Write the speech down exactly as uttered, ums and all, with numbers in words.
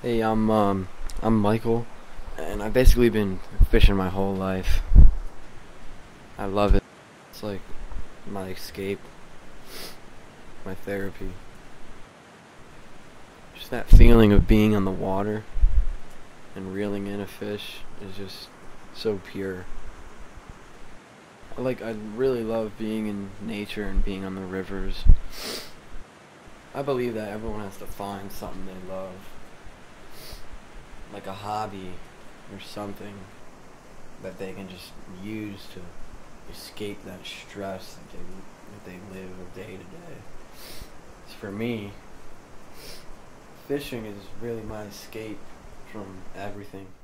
Hey, I'm um I'm Michael, and I've basically been fishing my whole life. I love it. It's like my escape, my therapy. Just that feeling of being on the water and reeling in a fish is just so pure. I like I really love being in nature and being on the rivers. I believe that everyone has to find something they love, like a hobby or something that they can just use to escape that stress that they that they live day to day. So for me, fishing is really my escape from everything.